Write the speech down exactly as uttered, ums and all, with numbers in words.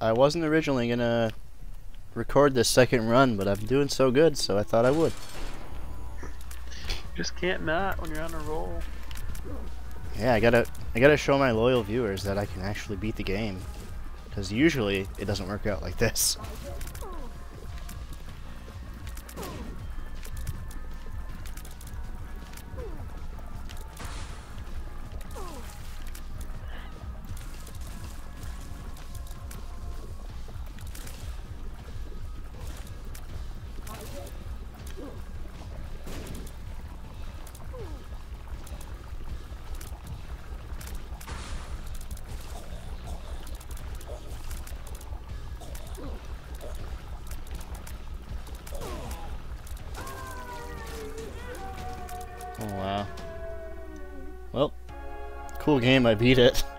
I wasn't originally gonna record this second run, but I'm doing so good, so I thought I would. Just can't not when you're on a roll. Yeah, I gotta, I gotta show my loyal viewers that I can actually beat the game, because usually it doesn't work out like this. Oh wow. Well, cool game, I beat it.